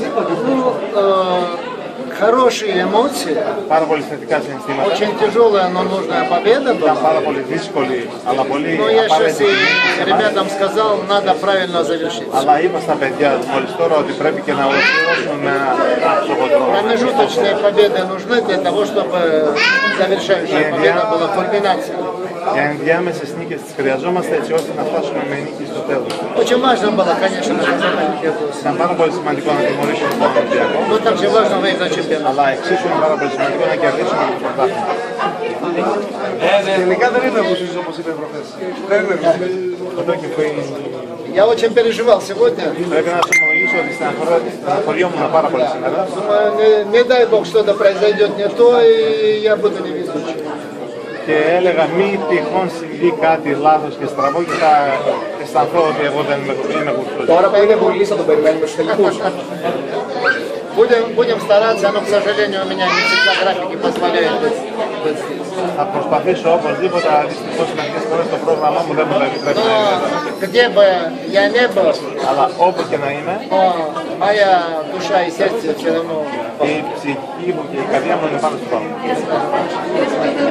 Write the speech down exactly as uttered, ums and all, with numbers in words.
Ну, э, хорошие эмоции. Очень тяжелая, но нужная победа была. Но я сейчас и ребятам сказал, надо правильно завершить. Промежуточные победы нужны для того, чтобы завершающая победа была кульминацией. Очень важно было, конечно, наказать Олимпиакос. Но также важно выиграть чемпионат. Τελικά δεν είναι όπως όπως είπε προχθές. Я очень переживал сегодня. Не, не дай бог что-то произойдет не то, и я буду невезучим. Και έλεγα μη τυχόν συμβεί κάτι λάθος και στραβό και θα αισθανθώ ότι εγώ δεν είμαι γουρτός. Τώρα που είναι πολύ θα τον περιμένουμε στους τελικούς. Будем, будем стараться, но, к сожалению, у меня не всегда графики позволяют быть здесь. Θα προσπαθήσω οπωσδήποτε, αλλά δυστυχώς μερικές φορές το πρόγραμμά μου δεν μου το επιτρέπει να είμαι εδώ. Где бы я не был, Αλλά όπου και να είμαι, моя душа и сердце все равно. η ψυχή μου και η καρδιά μου είναι πάνω στο πάνω.